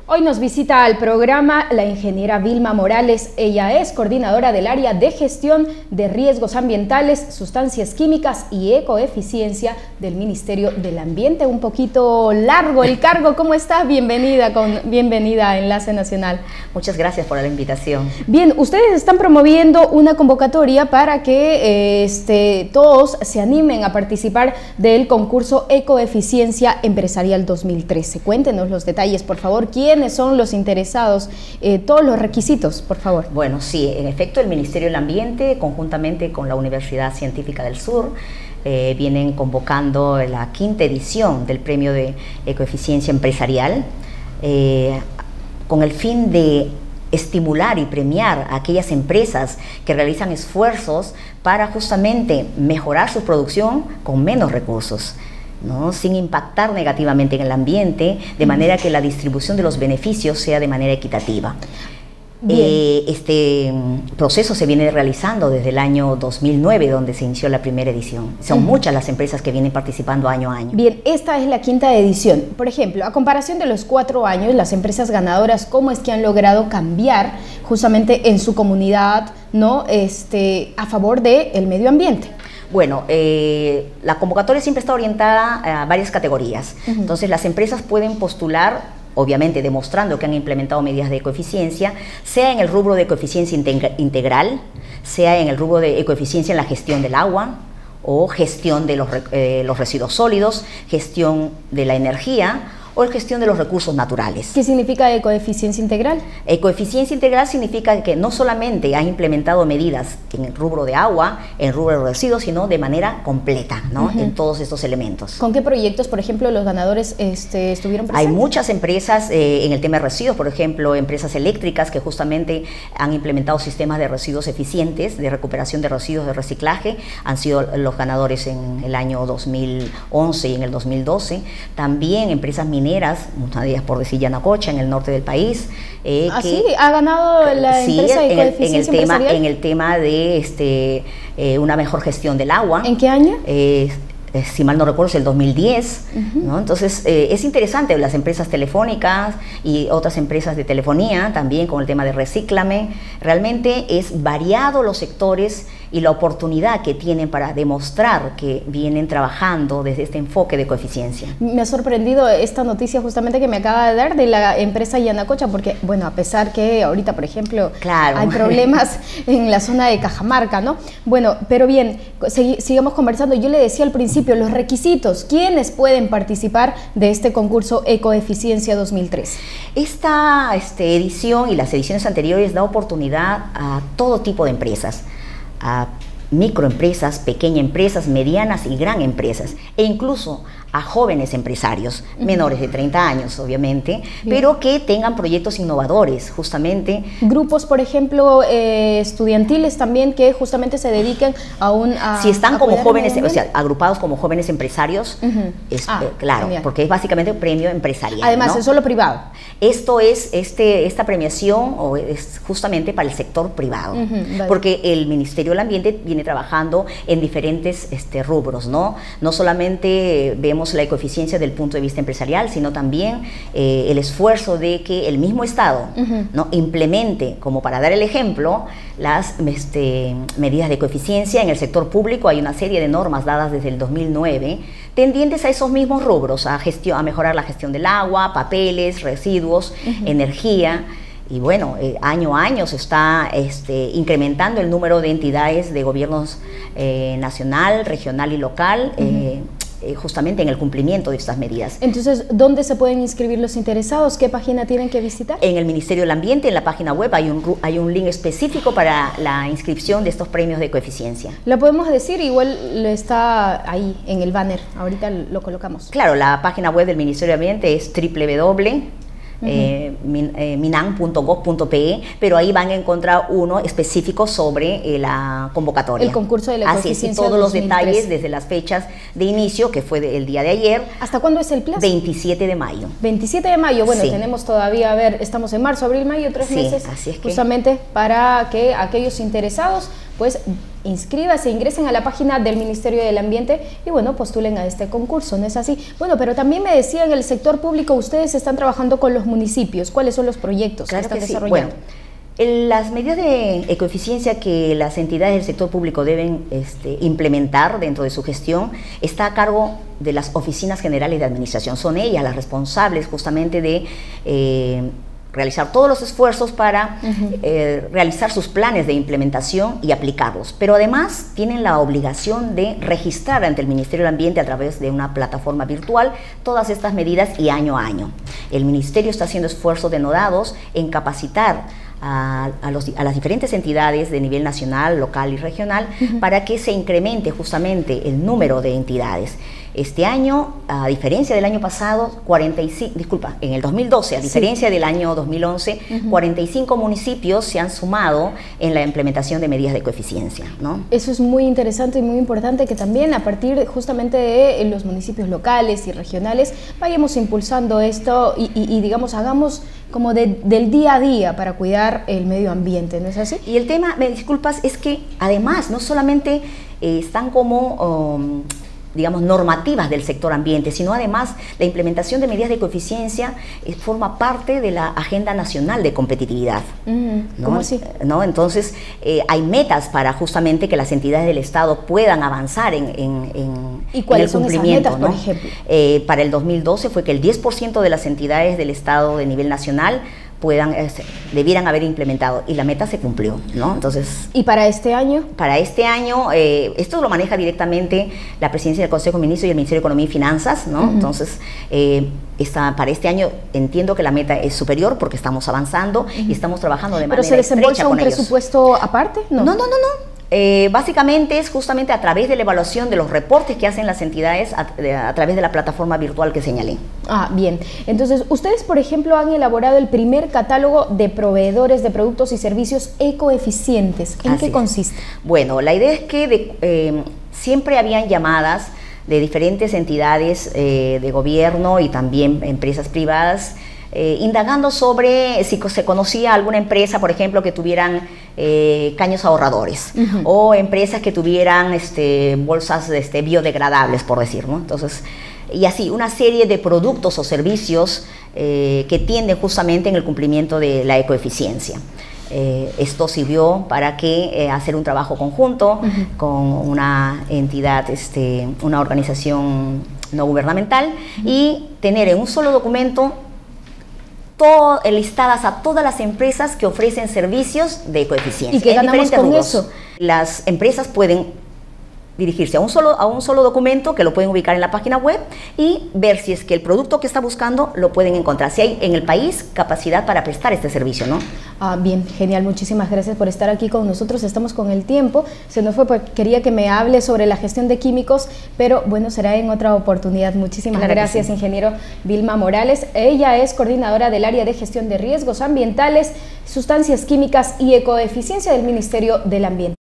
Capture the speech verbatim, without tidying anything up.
Hoy nos visita al programa la ingeniera Vilma Morales. Ella es coordinadora del área de gestión de riesgos ambientales, sustancias químicas y ecoeficiencia del Ministerio del Ambiente. Un poquito largo el cargo. ¿Cómo está? Bienvenida, con, bienvenida a Enlace Nacional. Muchas gracias por la invitación. Bien, ustedes están promoviendo una convocatoria para que eh, este, todos se animen a participar del concurso Ecoeficiencia Empresarial dos mil trece. Cuéntenos los detalles, por favor. ¿Quiénes son los interesados? Eh, todos los requisitos, por favor. Bueno, sí, en efecto, el Ministerio del Ambiente, conjuntamente con la Universidad Científica del Sur, eh, vienen convocando la quinta edición del Premio de Ecoeficiencia Empresarial, eh, con el fin de estimular y premiar a aquellas empresas que realizan esfuerzos para justamente mejorar su producción con menos recursos, ¿no? Sin impactar negativamente en el ambiente, de manera que la distribución de los beneficios sea de manera equitativa. Eh, este proceso se viene realizando desde el año dos mil nueve, donde se inició la primera edición. Son uh-huh. muchas las empresas que vienen participando año a año. Bien, esta es la quinta edición. Por ejemplo, a comparación de los cuatro años, las empresas ganadoras, ¿cómo es que han logrado cambiar justamente en su comunidad, ¿no? este, a favor del medio ambiente? Bueno, eh, la convocatoria siempre está orientada a varias categorías. Uh-huh. Entonces, las empresas pueden postular, obviamente demostrando que han implementado medidas de ecoeficiencia, sea en el rubro de ecoeficiencia integral, sea en el rubro de ecoeficiencia en la gestión del agua, o gestión de los, eh, los residuos sólidos, gestión de la energía, o gestión de los recursos naturales. ¿Qué significa ecoeficiencia integral? Ecoeficiencia integral significa que no solamente has implementado medidas en el rubro de agua, en el rubro de residuos, sino de manera completa, ¿no? Uh-huh. En todos estos elementos. ¿Con qué proyectos, por ejemplo, los ganadores este, estuvieron presentes? Hay muchas empresas eh, en el tema de residuos, por ejemplo, empresas eléctricas que justamente han implementado sistemas de residuos eficientes, de recuperación de residuos de reciclaje, han sido los ganadores en el año dos mil once y en el dos mil doce. También empresas mineras, una de ellas por decir Yanacocha, en el norte del país. Eh, ¿Ah, que, sí? ¿Ha ganado la sí, empresa de en el, ecoeficiencia en el tema, empresarial? En el tema de este, eh, una mejor gestión del agua. ¿En qué año? Eh, Eh, si mal no recuerdo, es el dos mil diez, uh-huh. ¿no? Entonces eh, es interesante, las empresas telefónicas y otras empresas de telefonía también con el tema de Recíclame. Realmente es variado los sectores y la oportunidad que tienen para demostrar que vienen trabajando desde este enfoque de coeficiencia. Me ha sorprendido esta noticia justamente que me acaba de dar de la empresa Yanacocha, porque bueno, a pesar que ahorita, por ejemplo, claro. hay problemas en la zona de Cajamarca, ¿no? Bueno, pero bien, sig- sigamos conversando. Yo le decía al principio los requisitos, ¿quiénes pueden participar de este concurso Ecoeficiencia dos mil tres? Esta este, edición y las ediciones anteriores da oportunidad a todo tipo de empresas, a microempresas, pequeñas empresas, medianas y gran empresas, e incluso a jóvenes empresarios, uh-huh. menores de treinta años, obviamente, bien. Pero que tengan proyectos innovadores, justamente. Grupos, por ejemplo, eh, estudiantiles también, que justamente se dediquen a un... A, si están como jóvenes, o sea, agrupados como jóvenes empresarios, uh-huh. es, ah, eh, claro, genial. Porque es básicamente un premio empresarial. Además, ¿no? es solo privado. Esto es, este, esta premiación o es justamente para el sector privado, uh-huh, vale. Porque el Ministerio del Ambiente viene trabajando en diferentes este, rubros, ¿no? No solamente vemos la ecoeficiencia del punto de vista empresarial, sino también eh, el esfuerzo de que el mismo Estado uh-huh. ¿no? implemente, como para dar el ejemplo, las este, medidas de ecoeficiencia en el sector público. Hay una serie de normas dadas desde el dos mil nueve tendientes a esos mismos rubros, a, gestión, a mejorar la gestión del agua, papeles, residuos, uh-huh. energía. Y bueno, eh, año a año se está este, incrementando el número de entidades de gobiernos eh, nacional, regional y local, uh-huh. eh, Eh, justamente en el cumplimiento de estas medidas. Entonces, ¿dónde se pueden inscribir los interesados? ¿Qué página tienen que visitar? En el Ministerio del Ambiente, en la página web, hay un, hay un link específico para la inscripción de estos premios de ecoeficiencia. ¿La podemos decir? Igual está ahí en el banner, ahorita lo colocamos. Claro, la página web del Ministerio del Ambiente es doble u doble u doble u punto Eh, min, eh, minan punto gov punto pe, pero ahí van a encontrar uno específico sobre eh, la convocatoria. El concurso de la ecoeficiencia. Así es, y todos los detalles desde las fechas de inicio, que fue de, el día de ayer. ¿Hasta cuándo es el plazo? veintisiete de mayo. veintisiete de mayo, bueno, sí. tenemos todavía, a ver, estamos en marzo, abril, mayo, tres sí, meses, así es que... justamente para que aquellos interesados, pues, inscríbase, ingresen a la página del Ministerio del Ambiente y bueno, postulen a este concurso, ¿no es así? Bueno, pero también me decía, en el sector público ustedes están trabajando con los municipios. ¿Cuáles son los proyectos claro que están que sí. desarrollando? Bueno, las medidas de ecoeficiencia que las entidades del sector público deben este, implementar dentro de su gestión está a cargo de las oficinas generales de administración. Son ellas las responsables justamente de eh, realizar todos los esfuerzos para uh-huh. eh, realizar sus planes de implementación y aplicarlos. Pero además tienen la obligación de registrar ante el Ministerio del Ambiente a través de una plataforma virtual todas estas medidas y año a año. El Ministerio está haciendo esfuerzos denodados en capacitar A, a, los, a las diferentes entidades de nivel nacional, local y regional uh-huh. para que se incremente justamente el número de entidades. Este año, a diferencia del año pasado, cuarenta y cinco, disculpa, en el dos mil doce, a diferencia sí. del año dos mil once, uh-huh. cuarenta y cinco municipios se han sumado en la implementación de medidas de ecoeficiencia, ¿no? Eso es muy interesante y muy importante, que también a partir justamente de los municipios locales y regionales vayamos impulsando esto y, y, y digamos, hagamos como de, del día a día para cuidar el medio ambiente, ¿no es así? Y el tema, me disculpas, es que además no solamente eh, están como... Um, digamos, normativas del sector ambiente, sino además la implementación de medidas de ecoeficiencia eh, forma parte de la Agenda Nacional de Competitividad. Mm, ¿no? ¿Cómo así? ¿No? Entonces, eh, hay metas para justamente que las entidades del Estado puedan avanzar en, en, en, ¿Y cuáles en el cumplimiento. Son esas metas, ¿no? por ejemplo? Eh, para el dos mil doce fue que el diez por ciento de las entidades del Estado de nivel nacional puedan, eh, debieran haber implementado, y la meta se cumplió, ¿no? Entonces, ¿y para este año? Para este año, eh, esto lo maneja directamente la Presidencia del Consejo de Ministros y el Ministerio de Economía y Finanzas, ¿no? Uh-huh. Entonces, eh, esta, para este año entiendo que la meta es superior porque estamos avanzando uh-huh. y estamos trabajando de manera estrecha con ellos. ¿Pero se desembolsa un presupuesto ellos. aparte? No, no, no, no. no. Eh, básicamente es justamente a través de la evaluación de los reportes que hacen las entidades a, de, a través de la plataforma virtual que señalé. Ah, bien. Entonces, ustedes, por ejemplo, han elaborado el primer catálogo de proveedores de productos y servicios ecoeficientes. ¿En Así qué es. consiste? Bueno, la idea es que de, eh, siempre habían llamadas de diferentes entidades eh, de gobierno y también empresas privadas, Eh, indagando sobre si se conocía alguna empresa, por ejemplo, que tuvieran eh, caños ahorradores uh-huh. o empresas que tuvieran este, bolsas este, biodegradables, por decir, ¿no? Entonces, y así, una serie de productos o servicios eh, que tienden justamente en el cumplimiento de la ecoeficiencia. Eh, esto sirvió para que eh, hacer un trabajo conjunto uh-huh. con una entidad, este, una organización no gubernamental uh-huh. y tener en un solo documento todo, listadas a todas las empresas que ofrecen servicios de ecoeficiencia. ¿Y qué ganamos con eso? Las empresas pueden dirigirse a un, solo, a un solo documento que lo pueden ubicar en la página web y ver si es que el producto que está buscando lo pueden encontrar, si hay en el país capacidad para prestar este servicio, ¿no? Ah, bien, genial, muchísimas gracias por estar aquí con nosotros. Estamos con el tiempo, se nos fue porque quería que me hable sobre la gestión de químicos, pero bueno, será en otra oportunidad. Muchísimas claro gracias, sí. ingeniero Vilma Morales. Ella es coordinadora del área de gestión de riesgos ambientales, sustancias químicas y ecoeficiencia del Ministerio del Ambiente.